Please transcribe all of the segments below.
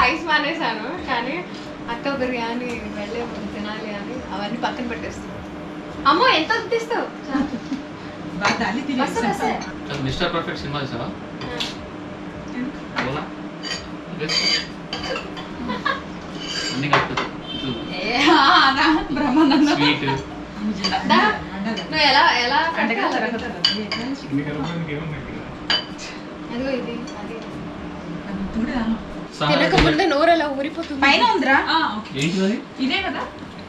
Rice మానేసాను, కానీ అక్క బిర్యానీ వెళ్ళే ముందు తినాలి అని అవన్నీ పక్కన పెట్టేస్తాను. అమ్మో ఎంత తీస్తావు? మిస్టర్ పర్ఫెక్ట్ సినిమా చూసావా? అన్ని స్వీట్ నువ్వు ఎలా ఎలా అదిగో ఇది తినక ముందే నోరు అలా ఊరిపోతుంది. పైన ఉందిరా ఏంటి ఇదే కదా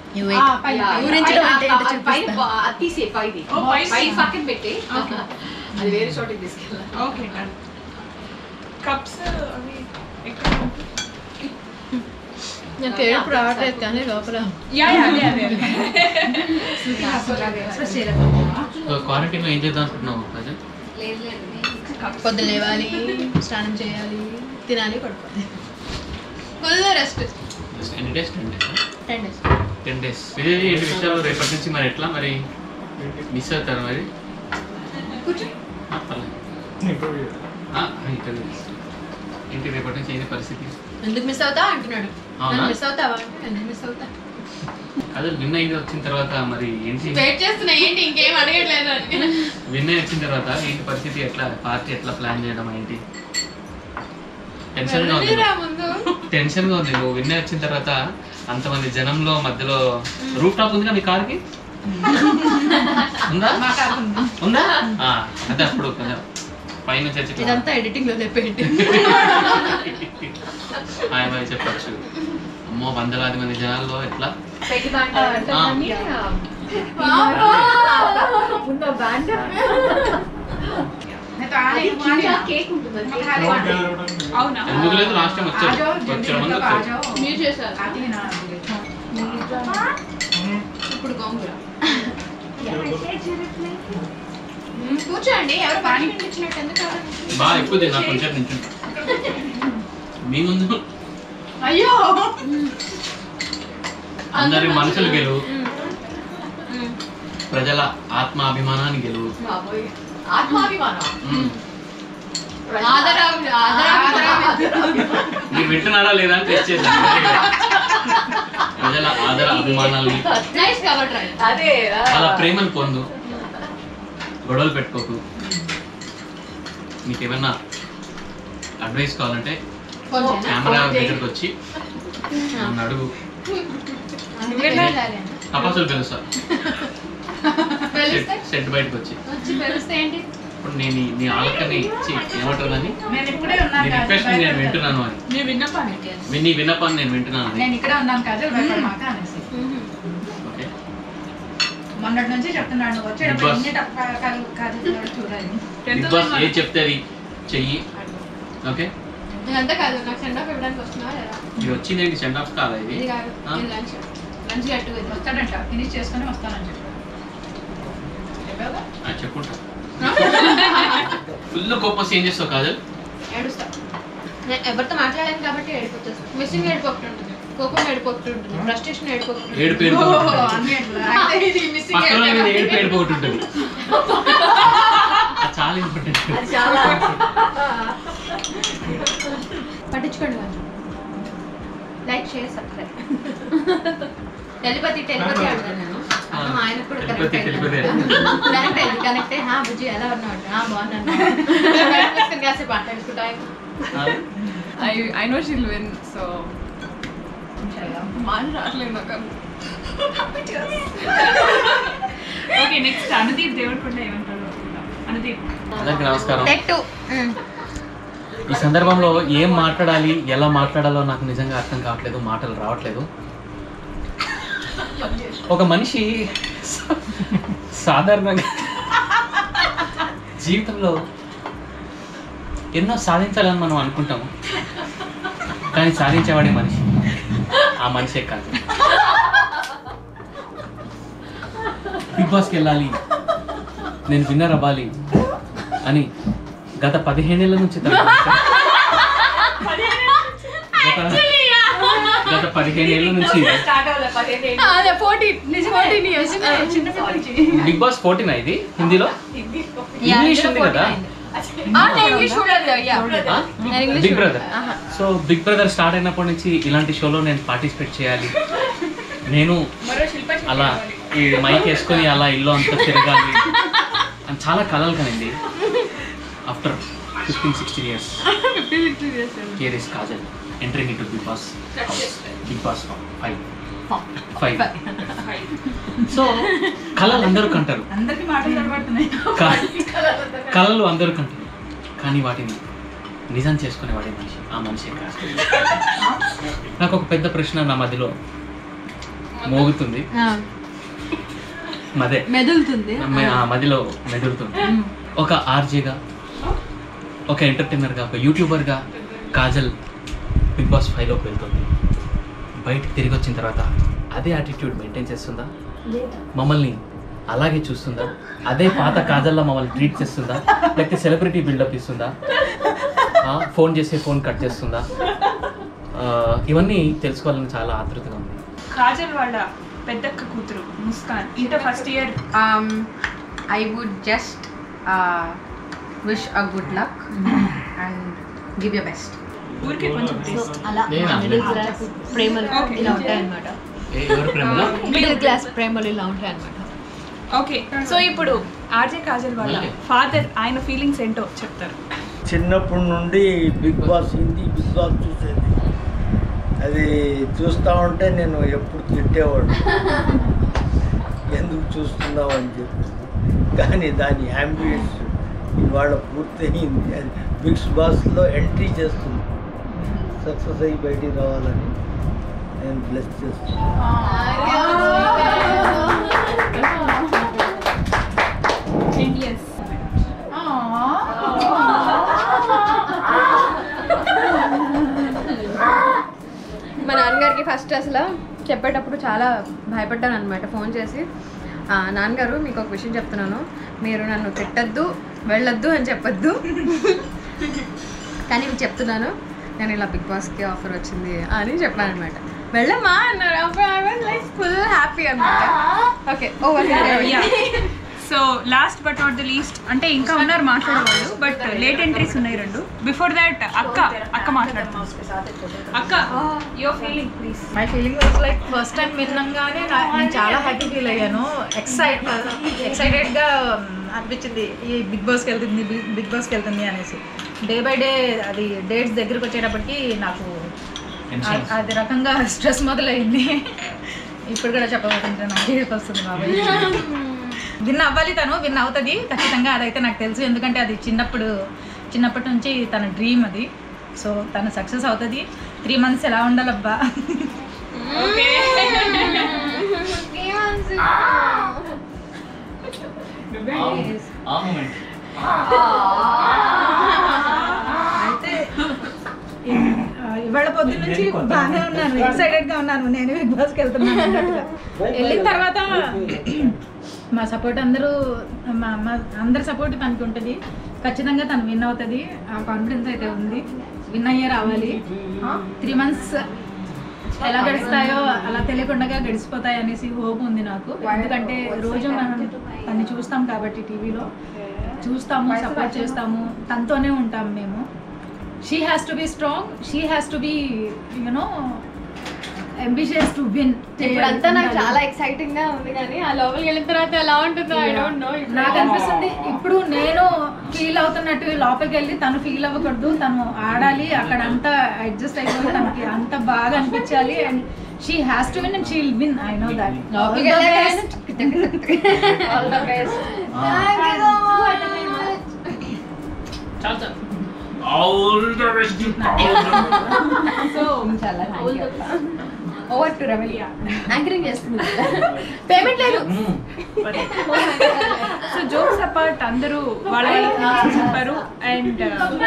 పక్కన పెట్టి అది వేరే చోటికి తీసుకెళ్ళాలి. కప్స్ నా పేరు రావట్లేదు కానీ లోపల క్వారంటైన్ లో ఏం చేద్దాం అనుకుంటున్నావు? పొద్దు లేవాలి, స్నానం చేయాలి, తినాలి, పడుకోవాలి. Full rest. ఎన్ని డేస్? 10 days. 10 days. ఏంటి విషయాలు రేపటి నుంచి మరి ఎట్లా మరి మిస్ అవుతారు మరి? కూర్చో. ఏంటి రేపటి నుంచి ఏంటి పరిస్థితి? ఎందుకు మిస్ అవుతా అంటున్నాడు. మిస్ అవుతావా అంటే ఎందుకు మిస్ అవుతా? అదే విన్ అయ్యి వచ్చిన తర్వాత మరి ఏంటి వెయిట్ చేస్తున్నా, ఏంటి ఇంకేం అడగట్లేదు అని. విన్ అయ్యి వచ్చిన తర్వాత ఏంటి పరిస్థితి? ఎట్లా పార్టీ ఎట్లా ప్లాన్ చేయడం ఏంటి? టెన్షన్ గా ఉంది. నువ్వు విన్ అయ్యి వచ్చిన తర్వాత అంతమంది జనంలో మధ్యలో రూఫ్ టాప్ ఉందిగా మీ కార్కి? ఉందా? అదే అప్పుడు పైన చర్చ ఇదంతా ఎడిటింగ్ లో చెప్పేయండి. చెప్పచ్చు. అమ్మో, వందలాది మంది జనాల్లో ఎట్లా ఎందుకు లేదు? లాస్ట్ టైం వచ్చారు మీరు చేశారు. ఇప్పుడు గోంగూర కూర్చోండి. ఎవరు పానీ ఇచ్చినట్టు ఎందుకు బాగా ఎక్కువ తిన్నా కొంచెం నుంచి మీ ముందు. అయ్యో, అందరి మనసులు గెలువు, ప్రజల ఆత్మాభిమానాన్ని గెలువు. మీరు వింటున్నారా లేదా అని టెస్ట్ చేశాను. ప్రజల ఆదర అభిమానాల్ని, వాళ్ళ ప్రేమను పొందు, గొడవలు పెట్టుకోకు. మీకేమన్నా అడ్వైస్ కావాలంటే కెమెరా దగ్గరికి వచ్చి నన్ను అడుగు. తపస్సులు పిలుస్తా సెట్ బయటకు వచ్చి. ఇప్పుడు నేను నీ ఆలోచనని ఇచ్చి ఏమంటుందని నీ రిక్వెస్ట్ నేను వింటున్నాను అని, నీ విన్నపాన్ని నేను వింటున్నాను అని. మొన్నటి నుంచి చెప్తున్నాడు. బిగ్ బాస్ ఏది చెప్తే అది చెయ్యి. ఓకే, ఇదంతా కాదు, నాకు సెండ్ ఆఫ్ ఇవ్వడానికి వస్తున్నావా లేదా? ఇది వచ్చింది ఏంటి? సెండ్ ఆఫ్ కాదా ఇది? లంచ్ గట్టుగా వస్తాడంట, ఫినిష్ చేసుకుని వస్తానని చెప్పుకుంటా. ఫుల్ కోపం ఏం చేస్తావు కాదు? ఏడుస్తా. నేను ఎవరితో మాట్లాడాను కాబట్టి ఏడిపోతుంది. మిస్సింగ్ ఏడిపోతుంటుంది, కోపం ఏడిపోతుంటుంది, ఫ్రస్ట్రేషన్ ఏడిపోతుంది. ఏడుపు ఏడిపోతుంటుంది. చాలా ఇంపార్టెంట్. పట్టించుకోండి వాళ్ళు. Like, share, subscribe. టెలిపతి అడుగుతాను నేను. ఆయన కూడా కనెక్ట్ అయ్యి బుజ్జి ఎలా ఉన్నాడు? బాగున్నాను కాసేపు మాట్లాడుకుంటా. I know she'll win, so okay, next Anudeep Devarakonda ఏమంటారు? అనుదీప్, అందరికీ నమస్కారం. ఈ సందర్భంలో ఏం మాట్లాడాలి, ఎలా మాట్లాడాలో నాకు నిజంగా అర్థం కావట్లేదు, మాటలు రావట్లేదు. ఒక మనిషి సాధారణంగా జీవితంలో ఎన్నో సాధించాలని మనం అనుకుంటాము, కానీ సాధించేవాడే మనిషి, ఆ మనిషే కాదు. బిగ్ బాస్కి వెళ్ళాలి, నేను విన్నర్ అవ్వాలి అని గత 15 ఏళ్ల నుంచి గత 15 ఏళ్ల నుంచి బిగ్ బాస్ 14 ఇది హిందీలో. ఇంగ్లీష్ ఉంది కదా big brother. So big brother start అయినప్పటి నుంచి ఇలాంటి షోలో నేను పార్టిసిపేట్ చేయాలి, నేను అలా ఈ మైక్ వేసుకొని అలా ఇల్లు అంతా తిరగాలి అని చాలా కలలు కనింది. After 15-16 years here is Kajal entering into Big Boss house. Big Boss 5. So కళలు అందరూ కంటారు, కళలు అందరూ కంటారు, కానీ వాటిని నిజం చేసుకునేవాడే మనిషి, ఆ మనిషి కాదు. నాకు ఒక పెద్ద ప్రశ్న నా మధ్యలో మోగుతుంది, మెదులుతుంది, మధ్యలో మెదులుతుంది. ఒక ఆర్జేగా, ఒక ఎంటర్టైనర్గా, ఒక యూట్యూబర్గా కాజల్ బిగ్ బాస్ 5లోకి వెళ్తుంది. బయటికి తిరిగి వచ్చిన తర్వాత అదే యాటిట్యూడ్ మెయింటైన్ చేస్తుందా, మమ్మల్ని అలాగే చూస్తుందా, అదే పాత కాజల్లా మమ్మల్ని ట్రీట్ చేస్తుందా, లేకపోతే సెలబ్రిటీ బిల్డప్ ఇస్తుందా, ఫోన్ చేస్తే ఫోన్ కట్ చేస్తుందా, ఇవన్నీ తెలుసుకోవాలని చాలా ఆతృతగా ఉంది. కాజల్ వాళ్ళ పెద్దక్క కూతురు Muskan inter first year. I would just wish a good luck and give your best. ఊరికే కొంచెం టేస్ట్. అలా మిడిల్ క్లాస్ ప్రేమలు ఇలా ఉంటాయన్నమాట. మిడిల్ క్లాస్ ప్రేమలు ఇలా ఉంటాయన్నమాట. ఓకే, సో ఇప్పుడు ఆర్జే కాజల్ వాళ్ళ ఫాదర్, ఆయన ఫీలింగ్స్ ఏంటో చెప్తారు. చిన్నప్పటి నుండి Big Boss Hindi Big Boss చూసేది, అది చూస్తూ ఉంటే నేను ఎప్పుడు తిట్టేవాడు, ఎందుకు చూస్తున్నావు అని చెప్పి. కానీ దాని యాంబియన్స్ ఇవాళ పూర్తయింది. అది బిగ్ బాస్లో ఎంట్రీ చేస్తుంది, సక్సెస్ అయ్యి బయటికి రావాలని నేను బ్లెస్ చేస్తున్నాను. మా నాన్నగారికి ఫస్ట్ అసలు చెప్పేటప్పుడు చాలా భయపడ్డాను అనమాట. ఫోన్ చేసి, నాన్నగారు మీకు ఒక విషయం చెప్తున్నాను, మీరు నన్ను తిట్టద్దు, వెళ్ళొద్దు అని చెప్పొద్దు, కానీ మీకు చెప్తున్నాను, నేను ఇలా బిగ్ బాస్కి ఆఫర్ వచ్చింది అని చెప్పాను అనమాట. వెళ్ళమ్మా అన్నారు. అప్పుడు I was like full happy అనమాట. Okay, over. So last but not the least, అంటే ఇంకా ఉన్నారు మాట్లాడేవాళ్ళు, బట్ లేట్ ఎంట్రీస్ ఉన్నాయి 2. బిఫోర్ దాట్ అక్క మాట్లాడుతుంది. అక్క, your feeling please. My feeling was like first time విన్నాగానే నేను చాలా హ్యాపీ ఫీల్ అయ్యాను. ఎక్సైటెడ్గా అనిపించింది ఈ బిగ్ బాస్కి వెళ్తుంది అనేసి. డే బై డే అది డేట్స్ దగ్గరికి వచ్చేటప్పటికి నాకు అది రకంగా స్ట్రెస్ మొదలైంది. ఇప్పుడు కూడా చెప్పబోతుంటే నాకు ఏడుపు వస్తుంది బాబాయ్. విన్ అవ్వాలి, తను విన్ అవుతుంది ఖచ్చితంగా, అదైతే నాకు తెలుసు. ఎందుకంటే అది చిన్నప్పటి నుంచి తన డ్రీమ్ అది. సో తను సక్సెస్ అవుతుంది. 3 months ఎలా ఉండాలబ్బా. అయితే ఇవాళ పొద్దున్న నుంచి బాగానే ఉన్నాను, ఎక్సైటెడ్గా ఉన్నాను, నేను బిగ్ బాస్కి వెళ్తున్నాను అన్నట్టుగా. వెళ్ళిన తర్వాత మా సపోర్ట్ అందరి సపోర్ట్ తనకి ఉంటుంది. ఖచ్చితంగా తను విన్ అవుతుంది, ఆ కాన్ఫిడెన్స్ అయితే ఉంది. విన్ అయ్యే రావాలి. 3 months ఎలా గడుస్తాయో అలా తెలియకుండా గడిచిపోతాయి అనేసి హోప్ ఉంది నాకు. ఎందుకంటే రోజు మనం తన్ని చూస్తాం కాబట్టి, టీవీలో చూస్తాము, సపోర్ట్ చేస్తాము, తనతోనే ఉంటాము మేము. She has to be strong, she has to be ambitious to win. ఇప్పుడంతా నాకు చాలా ఎక్సైటింగ్ గా ఉంది, కానీ ఆ లోపలికి వెళ్ళిన తర్వాత ఎలా ఉంటుందో ఐ డోంట్ నో. నాకు అనిపిస్తుంది ఇప్పుడు నేను ఫీల్ అవుతున్నట్టు లోపలికి వెళ్ళి తను ఫీల్ అవ్వకూడదు, తను ఆడాలి, అక్కడ అంతా అడ్జస్ట్ అయిపోయి తనకి అంత బాగా అనిపించాలి. And she has to win and she will win. I know that. All the best. All the best. Thank you so much. చాలా ఆల్ ద బెస్ట్. సో చాలా thank you. Over to Ravi. Anchoring చేస్తుంది, payment లేదు. So jokes apart అందరూ వాళ్ళ చెప్పారు. And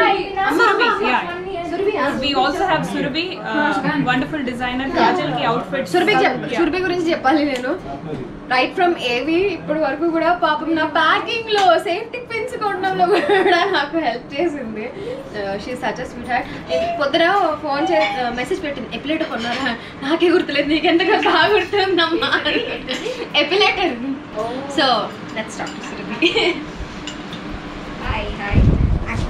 we also have Surabhi, wonderful designer. Kajal ki outfit. Surabhi గురించి చెప్పాలి నేను. రైట్ ఫ్రమ్ ఏవి ఇప్పటి వరకు కూడా పాపం నా ప్యాకింగ్ లో సేఫ్టీ పిన్స్ కొనడంలో కూడా నాకు హెల్ప్ చేసింది. She such a sweet heart. పొద్దున ఫోన్ మెసేజ్ పెట్టింది, ఎపిలేటర్ కొన్నారా, నాకే గుర్తులేదు, నీకెంతగా బాగా గుర్తుందమ్మా epilator. So let's talk to Surabhi.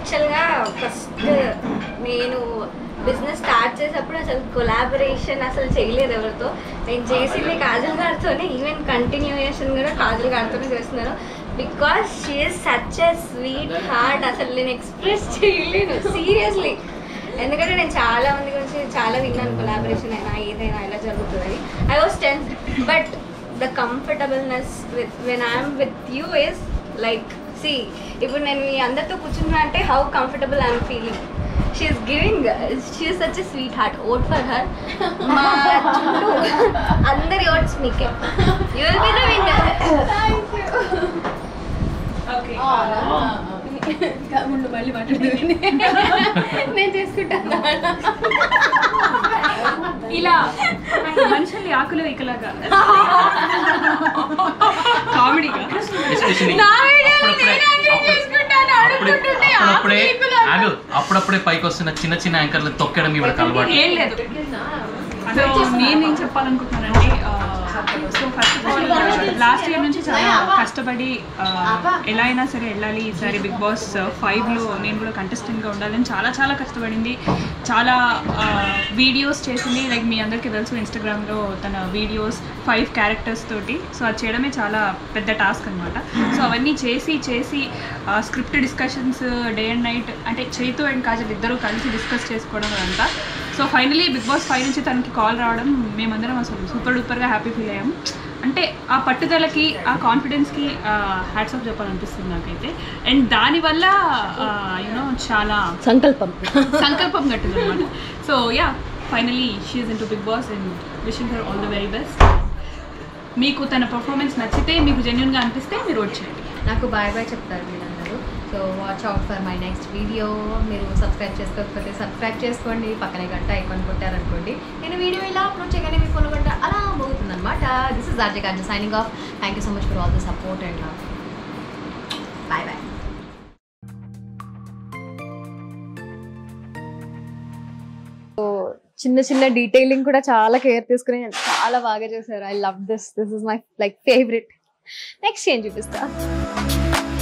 యాక్చువల్గా ఫస్ట్ నేను బిజినెస్ స్టార్ట్ చేసేటప్పుడు అసలు కొలాబరేషన్ అసలు చేయలేదు ఎవరితో. నేను చేసింది కాజల్ గారితోనే, ఈవెన్ కంటిన్యూయేషన్ కూడా కాజల్ గారితోనే చేస్తున్నాను. Because she is such a sweet heart. అసలు నేను ఎక్స్ప్రెస్ చేయలేను సీరియస్లీ. ఎందుకంటే నేను చాలా మంది గురించి చాలా విన్నాను, కొలాబరేషన్ అయినా ఏదైనా ఇలా జరుగుతుంది. I was tense, but the comfortableness when I'm with you is like see ఇప్పుడు నేను మీ అందరితో కూర్చున్నా అంటే how comfortable I'm feeling. She is giving, she is such a sweet heart. Vote for her. మా చుట్టూ అందరి ఓట్స్ మీకే. You will be the winner. Okay ముందు మళ్ళీ మాట్లాడుతుంది నేను చేసుకుంటాను. ఇలా మనుషుల్ని ఆకులు ఇకలాగా కామెడీగా ఎస్పెషల్లీ అప్పుడప్పుడే పైకి వస్తున్న చిన్న చిన్న యాంకర్లు తొక్కడం ఇవాళ అలవాటు. ఏం లేదు. సో నేనేం చెప్పాలనుకుంటున్నానంటే, so first of all last year నుంచి చాలా కష్టపడి ఎలా అయినా సరే వెళ్ళాలి ఈసారి బిగ్ బాస్ 5లో నేను కూడా కంటెస్టెంట్గా ఉండాలని చాలా చాలా కష్టపడింది. చాలా వీడియోస్ చేసింది. లైక్ మీ అందరికీ తెలుసు, ఇన్స్టాగ్రామ్లో తన వీడియోస్ 5 క్యారెక్టర్స్ తోటి. సో అది చేయడమే చాలా పెద్ద టాస్క్ అనమాట. సో అవన్నీ చేసి script discussions day and night, అంటే చైతు అండ్ కాజల్ ఇద్దరు కలిసి డిస్కస్ చేసుకోవడం అదంతా. సో ఫైనలీ బిగ్ బాస్ 5 నుంచి తనకి కాల్ రావడం మేమందరం అసలు సూపర్ డూపర్గా హ్యాపీ ఫీల్ అయ్యాం. అంటే ఆ పట్టుదలకి, ఆ కాన్ఫిడెన్స్కి హ్యాట్స్ ఆఫ్ చెప్పాలనిపిస్తుంది నాకైతే. అండ్ దానివల్ల యూనో చాలా సంకల్పం కట్టింది అనమాట. So yeah, finally she is into Bigg Boss and wishing her all the very best. మీకు తన పర్ఫార్మెన్స్ నచ్చితే, మీకు జెన్యున్గా అనిపిస్తే మీరు వచ్చేయండి. నాకు బాయ్ బాయ్ చెప్తారు మీరందరూ. So watch out for my next video. మీరు సబ్స్క్రైబ్ చేసుకోకపోతే సబ్స్క్రైబ్ చేసుకోండి, పక్కనే గంట ఐకాన్ కొట్టారనుకోండి, నేను వీడియో ఇలా అప్లోడ్ చేయగానే మీ ఫోన్ గంట అలా మోగుతుంది అనమాట. This is RJ Kajal signing off. Thank you so much for all the support and love. Bye bye. చిన్న చిన్న డీటెయిలింగ్ కూడా చాలా కేర్ తీసుకుని చాలా బాగా చేశారు. I love this. This is my like favourite. Next ఏం చూపిస్తా.